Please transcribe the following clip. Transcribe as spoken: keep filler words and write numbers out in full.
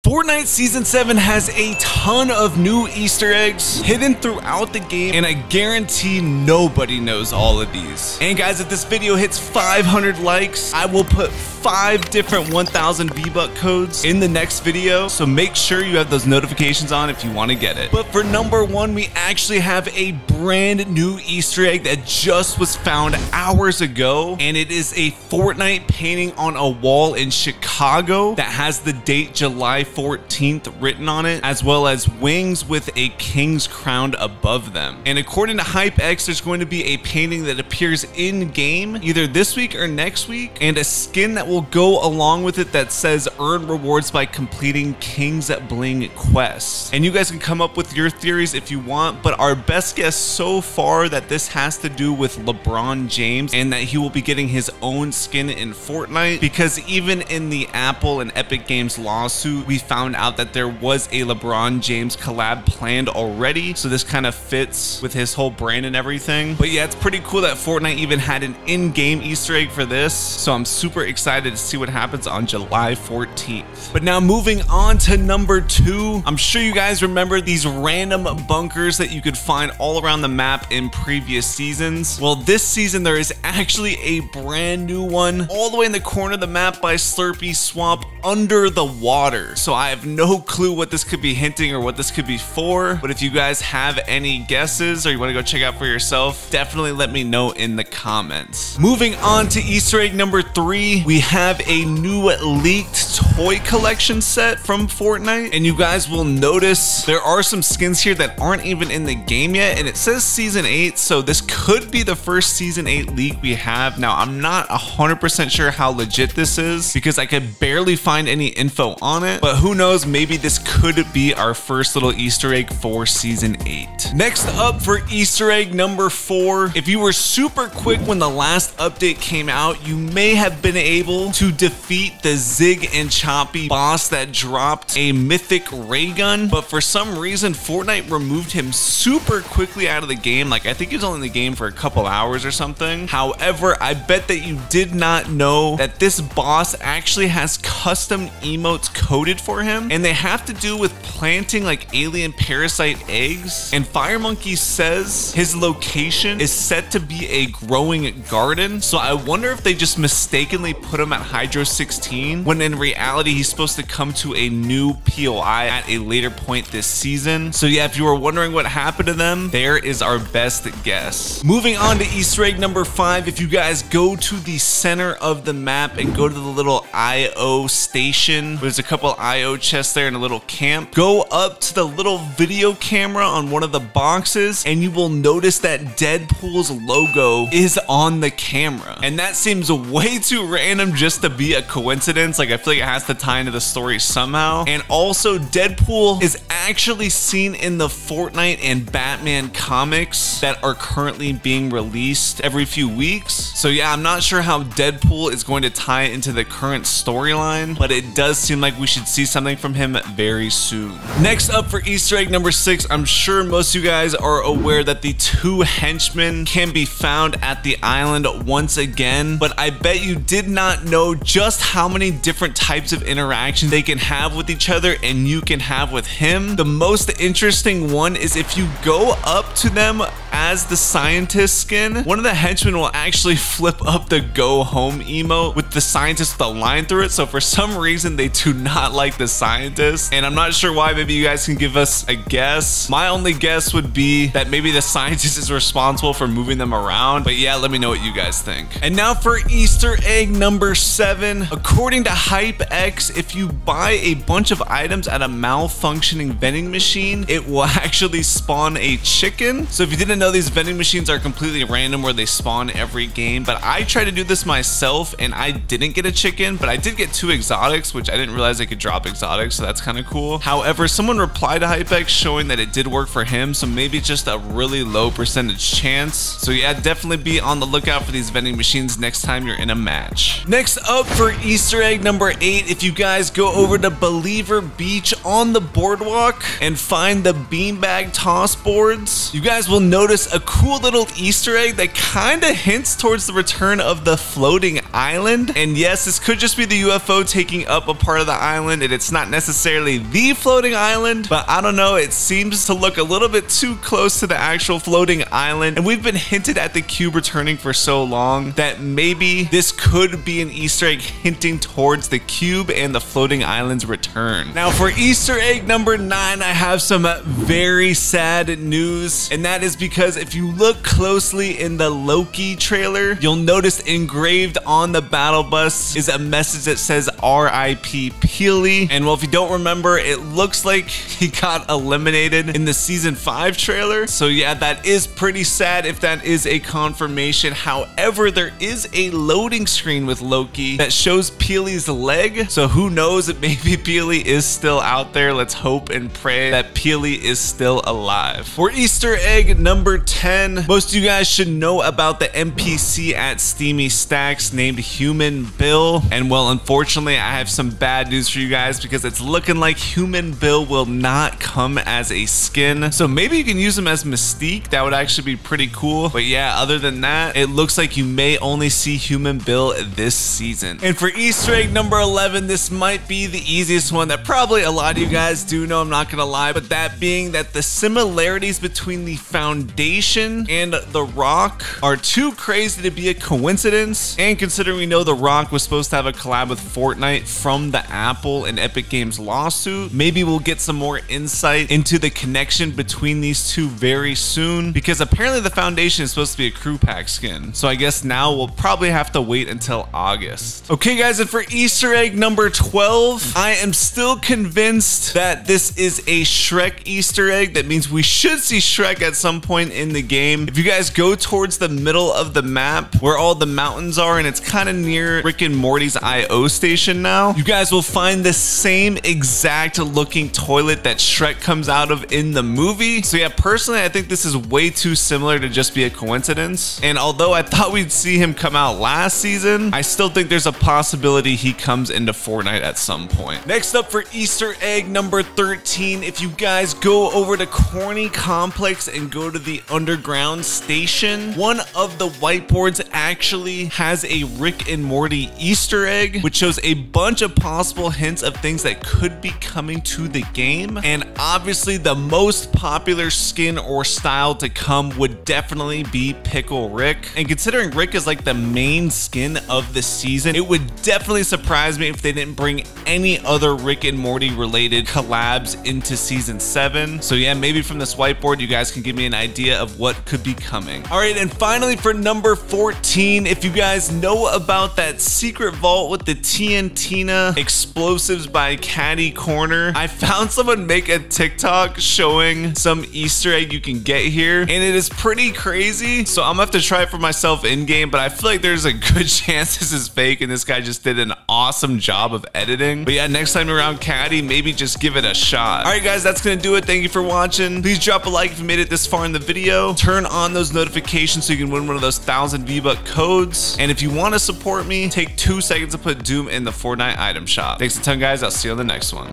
Fortnite Season seven has a ton of new Easter eggs hidden throughout the game, and I guarantee nobody knows all of these. And guys, if this video hits five hundred likes, I will put five different one thousand V-Buck codes in the next video, so make sure you have those notifications on if you want to get it. But for number one, we actually have a brand new Easter egg that just was found hours ago, and it is a Fortnite painting on a wall in Chicago that has the date July fourteenth written on it, as well as wings with a king's crown above them. And according to HypeX, there's going to be a painting that appears in game either this week or next week, and a skin that will go along with it that says earn rewards by completing Kings That Bling quests. And you guys can come up with your theories if you want, but our best guess so far that this has to do with LeBron James and that he will be getting his own skin in Fortnite, because even in the Apple and Epic Games lawsuit, we found out that there was a LeBron James collab planned already, so this kind of fits with his whole brand and everything. But yeah, it's pretty cool that Fortnite even had an in-game Easter egg for this, so I'm super excited to see what happens on July fourteenth. But now moving on to number two, I'm sure you guys remember these random bunkers that you could find all around the map in previous seasons. Well, this season there is actually a brand new one all the way in the corner of the map by Slurpee Swamp under the water. So I have no clue what this could be hinting or what this could be for, but if you guys have any guesses or you want to go check out for yourself, definitely let me know in the comments. Moving on to Easter egg number three, we have a new leaked toy collection set from Fortnite, and you guys will notice there are some skins here that aren't even in the game yet, and it says season eight, so this could be the first season eight leak we have. Now, I'm not one hundred percent sure how legit this is because I could barely find any info on it, but who knows, maybe this could be our first little Easter egg for season eight. Next up for Easter egg number four, if you were super quick when the last update came out, you may have been able to defeat the Zig and Choppy boss that dropped a mythic ray gun, but for some reason Fortnite removed him super quickly out of the game. Like, I think he was only in the game for a couple hours or something. However, I bet that you did not know that this boss actually has custom emotes coded for him, and they have to do with planting like alien parasite eggs. And Fire Monkey says his location is set to be a growing garden, so I wonder if they just mistakenly put him at Hydro sixteen when in reality he's supposed to come to a new P O I at a later point this season. So yeah, if you were wondering what happened to them, there is our best guess. Moving on to Easter egg number five, if you guys go to the center of the map and go to the little I O station, there's a couple I O chests there and a little camp, go up to the little video camera on one of the boxes and you will notice that Deadpool's logo is on the camera, and that seems way too random just to be a coincidence. Like, I feel like it has to tie into the story somehow. And also, Deadpool is actually seen in the Fortnite and Batman comics that are currently being released every few weeks. So yeah, I'm not sure how Deadpool is going to tie into the current storyline, but it does seem like we should see something from him very soon. Next up for Easter egg number six, I'm sure most of you guys are aware that the two henchmen can be found at the island once again, but I bet you did not know just how many different types of interactions they can have with each other and you can have with him. The most interesting one is if you go up to them as the scientist skin, one of the henchmen will actually flip up the go home emote with the scientist with a line through it. So for some reason they do not like the scientist, and I'm not sure why. Maybe you guys can give us a guess. My only guess would be that maybe the scientist is responsible for moving them around, but yeah, let me know what you guys think. And now for Easter egg number seven, according to HypeX, if you buy a bunch of items at a malfunctioning vending machine, it will actually spawn a chicken. So if you didn't know, these vending machines are completely random where they spawn every game, but I tried to do this myself and I didn't get a chicken, but I did get two exotics, which I didn't realize I could drop exotics, so that's kind of cool. However, someone replied to HypeX showing that it did work for him, so maybe it's just a really low percentage chance. So yeah, definitely be on the lookout for these vending machines next time you're in a match. Next up for Easter egg number eight, if you guys go over to Believer Beach on the boardwalk and find the beanbag toss boards, you guys will notice notice a cool little Easter egg that kind of hints towards the return of the floating island. And yes, this could just be the U F O taking up a part of the island, and it's not necessarily the floating island, but I don't know, it seems to look a little bit too close to the actual floating island. And we've been hinted at the cube returning for so long that maybe this could be an Easter egg hinting towards the cube and the floating island's return. Now for Easter egg number nine, I have some very sad news, and that is because if you look closely in the Loki trailer, you'll notice engraved on the battle bus is a message that says R I P Peely. And well, if you don't remember, it looks like he got eliminated in the season five trailer. So yeah, that is pretty sad if that is a confirmation. However, there is a loading screen with Loki that shows Peely's leg. So who knows, maybe Peely is still out there. Let's hope and pray that Peely is still alive. For Easter egg number ten, most of you guys should know about the N P C at Steamy Stacks named Human Bill. And well, unfortunately, I have some bad news for you guys because it's looking like Human Bill will not come as a skin. So maybe you can use him as Mystique. That would actually be pretty cool. But yeah, other than that, it looks like you may only see Human Bill this season. And for Easter egg number eleven, this might be the easiest one that probably a lot of you guys do know, I'm not gonna lie, but that being that the similarities between the Foundation and The Rock are too crazy to be a coincidence. And considering we know The Rock was supposed to have a collab with Fortnite from the Apple and Epic Games lawsuit, maybe we'll get some more insight into the connection between these two very soon, because apparently the Foundation is supposed to be a crew pack skin. So I guess now we'll probably have to wait until August. Okay guys, and for Easter egg number twelve, I am still convinced that this is a Shrek Easter egg. That means we should see Shrek at some point in the game. If you guys go towards the middle of the map where all the mountains are, and it's kind of near Rick and Morty's I O station now, you guys will find the same exact looking toilet that Shrek comes out of in the movie. So yeah, personally, I think this is way too similar to just be a coincidence. And although I thought we'd see him come out last season, I still think there's a possibility he comes into Fortnite at some point. Next up for Easter egg number thirteen, if you guys go over to Corny Complex and go to the underground station, one of the whiteboards actually has a Rick and Morty Easter egg, which shows a bunch of possible hints of things that could be coming to the game. And obviously the most popular skin or style to come would definitely be Pickle Rick. And considering Rick is like the main skin of the season, it would definitely surprise me if they didn't bring any other Rick and Morty related collabs into season seven. So yeah, maybe from this whiteboard, you guys can give me an idea of what could be coming. All right, and finally for number fourteen, if you guys know about that secret vault with the TNTina explosives by Caddy Corner, I found someone make a TikTok showing some Easter egg you can get here, and it is pretty crazy. So I'm gonna have to try it for myself in game, but I feel like there's a good chance this is fake and this guy just did an awesome job of editing. But yeah, next time around Caddy, maybe just give it a shot. All right guys, that's gonna do it. Thank you for watching. Please drop a like if you made it this far in the video. Turn on those notifications so you can win one of those thousand V-Buck codes. And if you want to support me, take two seconds to put Doom in the Fortnite item shop. Thanks a ton guys, I'll see you on the next one.